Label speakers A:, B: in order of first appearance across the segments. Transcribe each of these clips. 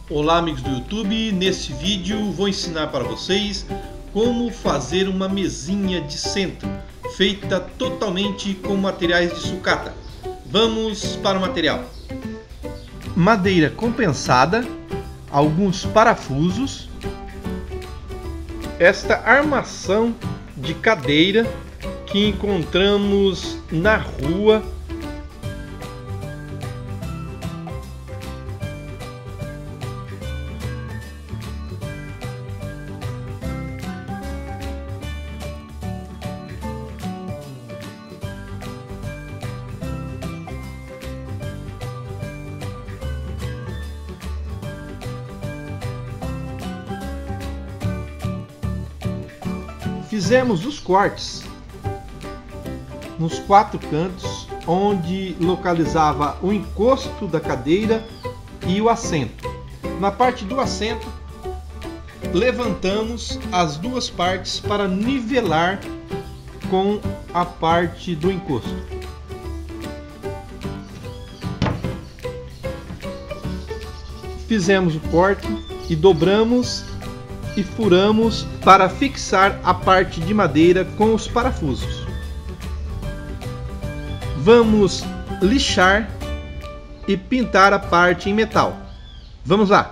A: Olá amigos do YouTube, nesse vídeo vou ensinar para vocês como fazer uma mesinha de centro feita totalmente com materiais de sucata. Vamos para o material. Madeira compensada, alguns parafusos, esta armação de cadeira que encontramos na rua. Fizemos os cortes nos 4 cantos, onde localizava o encosto da cadeira e o assento. Na parte do assento, levantamos as duas partes para nivelar com a parte do encosto. Fizemos o corte e dobramos e furamos para fixar a parte de madeira com os parafusos. Vamos lixar e pintar a parte em metal. Vamos lá!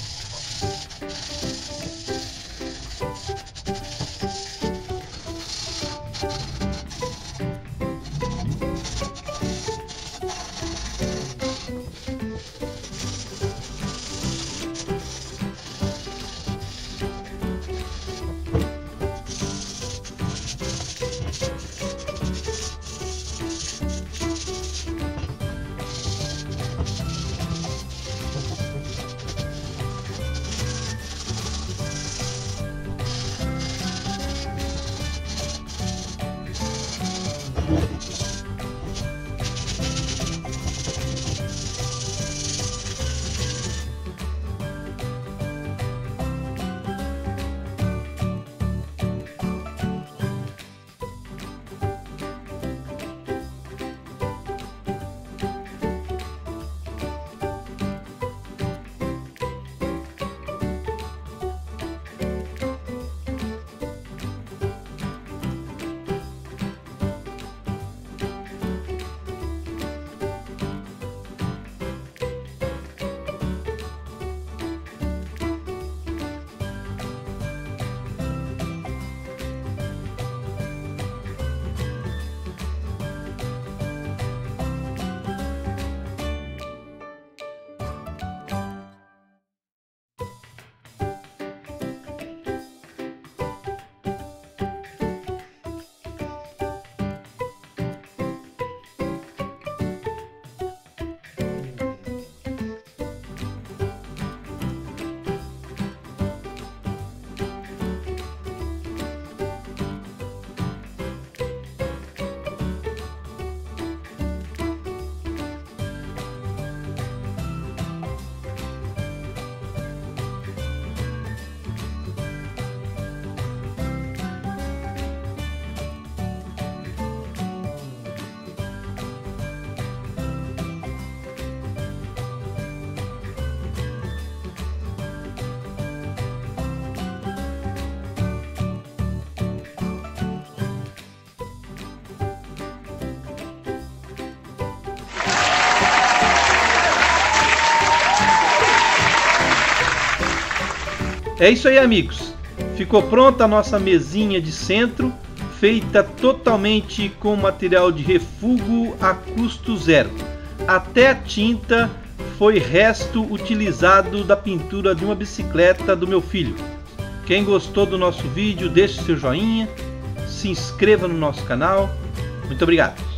A: É isso aí, amigos, ficou pronta a nossa mesinha de centro, feita totalmente com material de refúgio a custo zero. Até a tinta foi resto utilizado da pintura de uma bicicleta do meu filho. Quem gostou do nosso vídeo, deixe seu joinha, se inscreva no nosso canal. Muito obrigado!